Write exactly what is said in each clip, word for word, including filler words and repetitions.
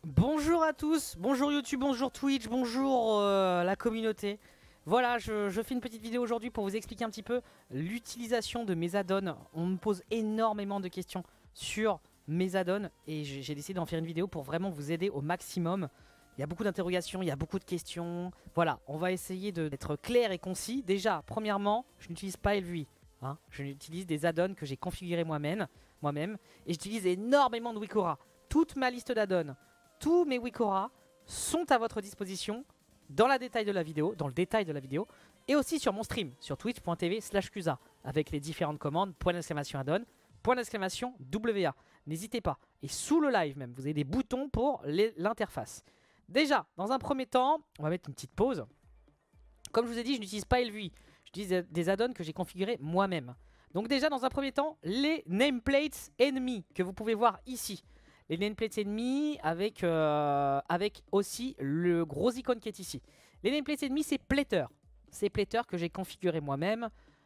Bonjour à tous, bonjour YouTube, bonjour Twitch, bonjour euh, la communauté. Voilà, je, je fais une petite vidéo aujourd'hui pour vous expliquer un petit peu l'utilisation de mes add-ons. On me pose énormément de questions sur mes add-ons et j'ai décidé d'en faire une vidéo pour vraiment vous aider au maximum. Il y a beaucoup d'interrogations, il y a beaucoup de questions. Voilà, on va essayer d'être clair et concis. Déjà, premièrement, je n'utilise pas L V I. Hein. Je n'utilise des add-ons que j'ai configurés moi-même moi-même et j'utilise énormément de Wikora. Toute ma liste d'add-ons, tous mes Wikora sont à votre disposition dans, la détail de la vidéo, dans le détail de la vidéo et aussi sur mon stream sur twitch point tv slash Cusa avec les différentes commandes point d'exclamation add-on, point d'exclamation W A. N'hésitez pas. Et sous le live même, vous avez des boutons pour l'interface. Déjà, dans un premier temps, on va mettre une petite pause. Comme je vous ai dit, je n'utilise pas L V I. J'utilise des add-ons que j'ai configurés moi-même. Donc déjà, dans un premier temps, les nameplates ennemis que vous pouvez voir ici. Les nameplates ennemis avec, euh, avec aussi le gros icône qui est ici. Les nameplates ennemis, c'est Plater. C'est Plater que j'ai configuré moi-même.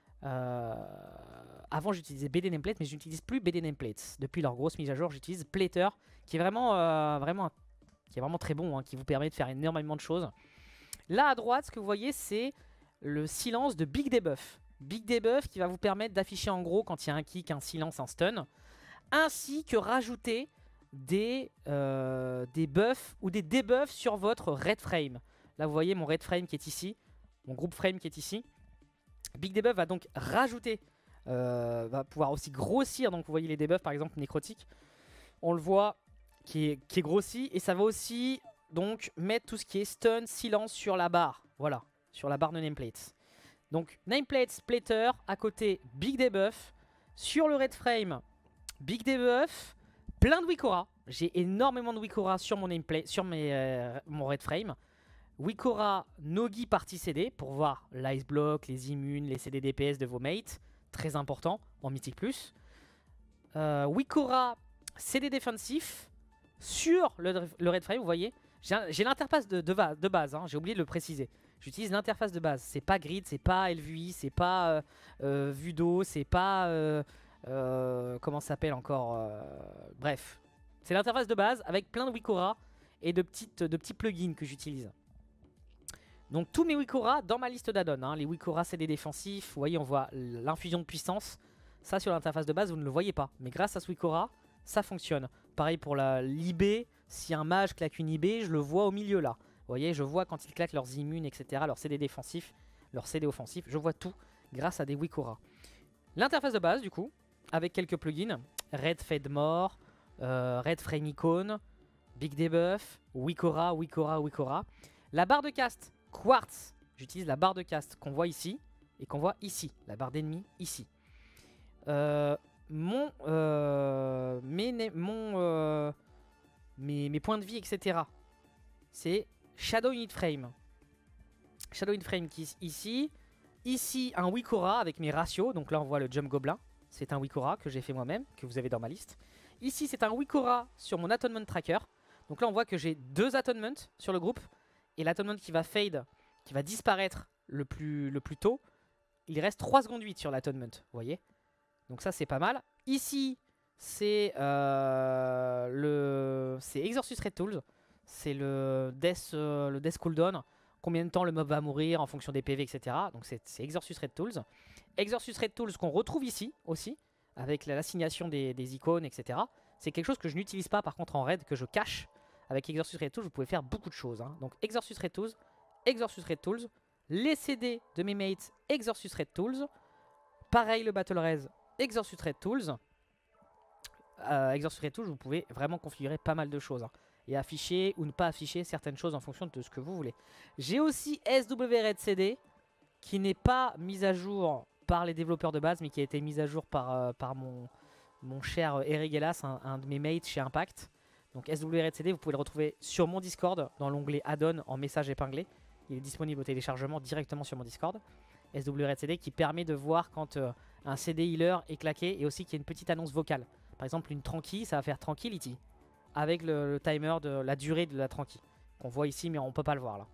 Euh, avant, j'utilisais B D Nameplate, mais je n'utilise plus B D Nameplates. Depuis leur grosse mise à jour, j'utilise Plater, qui est vraiment, euh, vraiment, qui est vraiment très bon, hein, qui vous permet de faire énormément de choses. Là, à droite, ce que vous voyez, c'est le silence de Big Debuff. Big Debuff qui va vous permettre d'afficher en gros quand il y a un kick, un silence, un stun. Ainsi que rajouter des, euh, des buffs ou des debuffs sur votre red frame. Là vous voyez mon red frame qui est ici, mon groupe frame qui est ici. Big Debuff va donc rajouter, euh, va pouvoir aussi grossir, donc vous voyez les debuffs par exemple nécrotique, on le voit qui est, qui est grossi, et ça va aussi donc mettre tout ce qui est stun, silence sur la barre, voilà, sur la barre de nameplates. Donc nameplate splitter, à côté Big Debuff, sur le red frame Big Debuff, plein de Wikora. J'ai énormément de Wikora sur mon nameplate, sur mes, euh, mon red frame. Wikora Nogi partie C D pour voir l'ice block, les immunes, les C D D P S de vos mates. Très important en Mythic Plus. Euh, Wikora C D défensif sur le, le red frame, vous voyez. J'ai l'interface de, de, de base, hein, j'ai oublié de le préciser. J'utilise l'interface de base. C'est pas grid, c'est pas L V I, c'est pas euh, euh, vue d'eau, c'est pas... Euh, Euh, comment ça s'appelle encore euh, Bref, c'est l'interface de base avec plein de Wikora et de, petites, de petits plugins que j'utilise. Donc tous mes Wikora dans ma liste d'add-ons, hein, les Wikora C D défensifs, vous voyez on voit l'infusion de puissance. Ça sur l'interface de base vous ne le voyez pas, mais grâce à ce Wikora ça fonctionne. Pareil pour l'I B, si un mage claque une I B, je le vois au milieu là. Vous voyez, je vois quand ils claquent leurs immunes, et cetera, leurs C D défensifs, leurs C D offensifs, je vois tout grâce à des Wikora. L'interface de base du coup, avec quelques plugins, Red Fade More, euh, Red Frame Icon, Big Debuff, Wikora, Wikora, Wikora. La barre de cast, Quartz, j'utilise la barre de cast qu'on voit ici et qu'on voit ici, la barre d'ennemi ici. Euh, mon, euh, mes, mon, euh, mes, mes points de vie, et cetera. C'est Shadow Unit Frame. Shadow Unit Frame qui est ici. Ici, un Wikora avec mes ratios. Donc là, on voit le Jump Gobelin. C'est un Wikora que j'ai fait moi-même, que vous avez dans ma liste. Ici, c'est un Wikora sur mon Atonement Tracker. Donc là, on voit que j'ai deux Atonements sur le groupe. Et l'Atonement qui va fade, qui va disparaître le plus, le plus tôt, il reste trois secondes huit sur l'Atonement. Vous voyez? Donc ça, c'est pas mal. Ici, c'est euh, le c'est Exorcist Red Tools. C'est le Death, euh, le Death Cooldown. Combien de temps le mob va mourir en fonction des P V, et cetera. Donc c'est Exorcist Red Tools. Exorcist Red Tools qu'on retrouve ici aussi, avec l'assignation des, des icônes, et cetera. C'est quelque chose que je n'utilise pas par contre en raid, que je cache. Avec Exorcist Red Tools, vous pouvez faire beaucoup de choses. Hein. Donc Exorcist Red Tools, Exorcist Red Tools, les C D de mes mates, Exorcist Red Tools. Pareil le Battle Res, Exorcist Red Tools. Euh, Exorcist Red Tools, vous pouvez vraiment configurer pas mal de choses. Hein. Et afficher ou ne pas afficher certaines choses en fonction de ce que vous voulez. J'ai aussi S W Red C D qui n'est pas mise à jour par les développeurs de base mais qui a été mise à jour par, euh, par mon, mon cher Eric Gelas, un, un de mes mates chez Impact. Donc S W Red C D, vous pouvez le retrouver sur mon Discord dans l'onglet add-on en message épinglé. Il est disponible au téléchargement directement sur mon Discord. S W Red C D qui permet de voir quand euh, un C D healer est claqué et aussi qu'il y a une petite annonce vocale. Par exemple une tranquille, ça va faire tranquillity avec le, le timer de la durée de la tranquille qu'on voit ici mais on peut pas le voir là.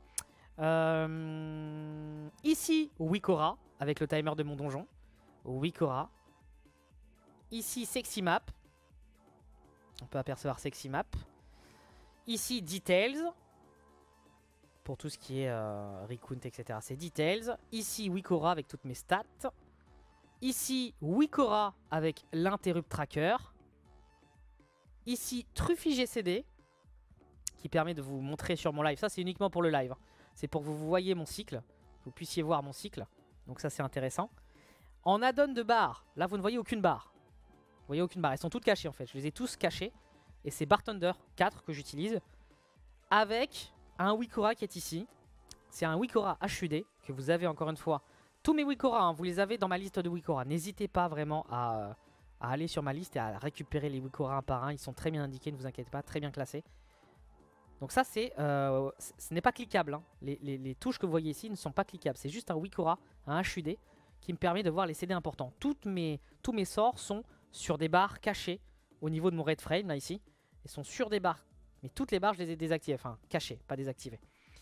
Euh, ici Wikora avec le timer de mon donjon. Wikora. Ici Sexy Map. On peut apercevoir Sexy Map. Ici, Details. Pour tout ce qui est euh, Recount, et cetera. C'est Details. Ici, Wikora avec toutes mes stats. Ici, Wikora avec l'Interrupt Tracker. Ici, Truffy G C D. Qui permet de vous montrer sur mon live. Ça, c'est uniquement pour le live. C'est pour que vous voyez mon cycle. Que vous puissiez voir mon cycle. Donc ça, c'est intéressant. En add-on de barres, là, vous ne voyez aucune barre. Vous voyez aucune barre. Elles sont toutes cachées, en fait. Je les ai tous cachées. Et c'est Bartender quatre que j'utilise. Avec un Wikora qui est ici. C'est un Wikora H U D que vous avez encore une fois. Tous mes Wikora, hein, vous les avez dans ma liste de Wikora. N'hésitez pas vraiment à, à aller sur ma liste et à récupérer les Wikora un par un. Ils sont très bien indiqués, ne vous inquiétez pas, très bien classés. Donc ça, c'est, euh, ce n'est pas cliquable. Hein. Les, les, les touches que vous voyez ici ne sont pas cliquables. C'est juste un Wikora, un H U D, qui me permet de voir les C D importants. Toutes mes, tous mes sorts sont sur des barres cachées au niveau de mon red frame, là, ici. Ils sont sur des barres. Mais toutes les barres, je les ai désactivées. Enfin, cachées, pas désactivées.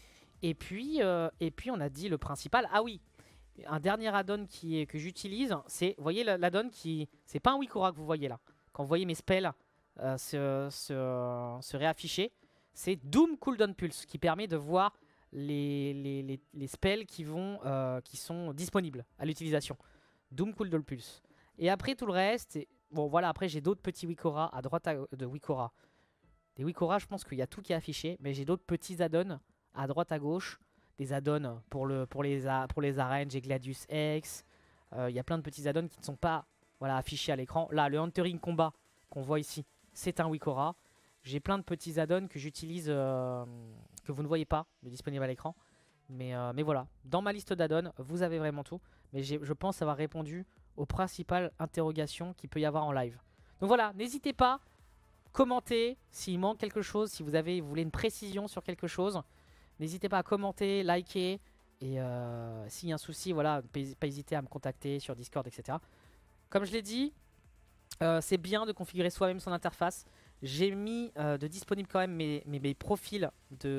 Et puis, euh, et puis, on a dit le principal. Ah oui, un dernier add-on qui est, que j'utilise, c'est, vous voyez l'add-on qui... C'est pas un Wikora que vous voyez là. Quand vous voyez mes spells euh, se, se, se réafficher, c'est Doom Cooldown Pulse qui permet de voir les, les, les, les spells qui, vont, euh, qui sont disponibles à l'utilisation. Doom Cooldown Pulse. Et après, tout le reste... Bon voilà, après j'ai d'autres petits Wikora à droite à, de Wikora. Des Wikora, je pense qu'il y a tout qui est affiché, mais j'ai d'autres petits add-ons à droite à gauche. Des add-ons pour, le, pour, les, pour les arènes, j'ai Gladius X. Euh, il y a plein de petits add-ons qui ne sont pas voilà, affichés à l'écran. Là, le Entering Combat qu'on voit ici, c'est un Wikora. J'ai plein de petits add-ons que j'utilise, euh, que vous ne voyez pas, mais disponibles à l'écran. Mais, euh, mais voilà, dans ma liste d'add-ons, vous avez vraiment tout. Mais je pense avoir répondu aux principales interrogations qu'il peut y avoir en live. Donc voilà, n'hésitez pas, commentez s'il manque quelque chose, si vous, avez, vous voulez une précision sur quelque chose. N'hésitez pas à commenter, liker. Et euh, s'il y a un souci, voilà, pas hésiter à me contacter sur Discord, et cetera. Comme je l'ai dit, euh, c'est bien de configurer soi-même son interface. J'ai mis euh, de disponible quand même mes, mes, mes profils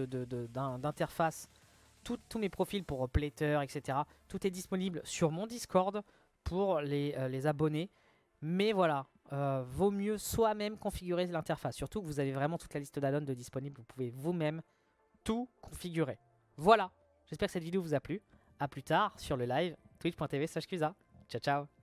d'interface. Tous mes profils pour Plater, et cetera. Tout est disponible sur mon Discord pour les, euh, les abonnés. Mais voilà, euh, vaut mieux soi-même configurer l'interface. Surtout que vous avez vraiment toute la liste d'add-ons de disponibles. Vous pouvez vous-même tout configurer. Voilà, j'espère que cette vidéo vous a plu. A plus tard sur le live twitch point tv slash Cusa. Ciao, ciao.